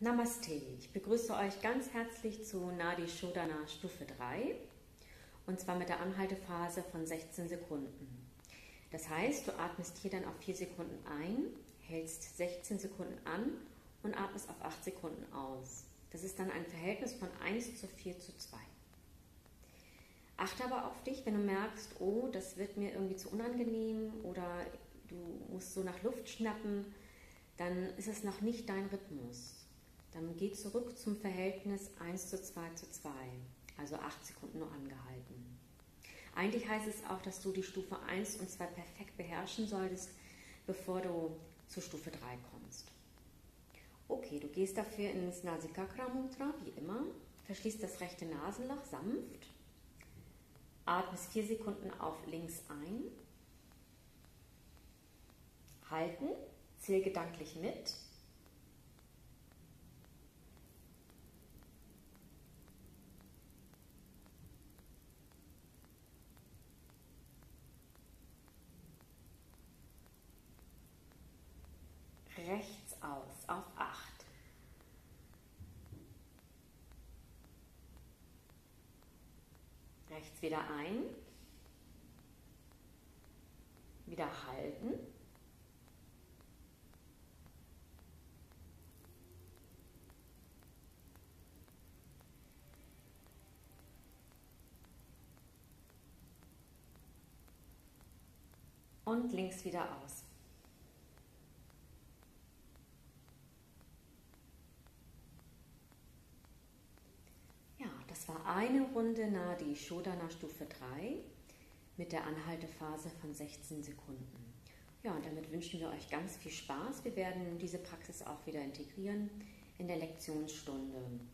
Namaste, ich begrüße euch ganz herzlich zu Nadi Shodhana Stufe 3 und zwar mit der Anhaltephase von 16 Sekunden. Das heißt, du atmest hier dann auf 4 Sekunden ein, hältst 16 Sekunden an und atmest auf 8 Sekunden aus. Das ist dann ein Verhältnis von 1:4:2. Achte aber auf dich, wenn du merkst, oh, das wird mir irgendwie zu unangenehm oder du musst so nach Luft schnappen, dann ist es noch nicht dein Rhythmus. Dann geh zurück zum Verhältnis 1:2:2, also 8 Sekunden nur angehalten. Eigentlich heißt es auch, dass du die Stufe 1 und 2 perfekt beherrschen solltest, bevor du zur Stufe 3 kommst. Okay, du gehst dafür ins Nasikakra Mudra, wie immer, verschließt das rechte Nasenloch sanft, atmest 4 Sekunden auf links ein, halten, zähl gedanklich mit. Rechts aus auf 8. Rechts wieder ein. Wieder halten. Und links wieder aus. Das war eine Runde Nadi Shodhana Stufe 3 mit der Anhaltephase von 16 Sekunden. Ja, und damit wünschen wir euch ganz viel Spaß. Wir werden diese Praxis auch wieder integrieren in der Lektionsstunde.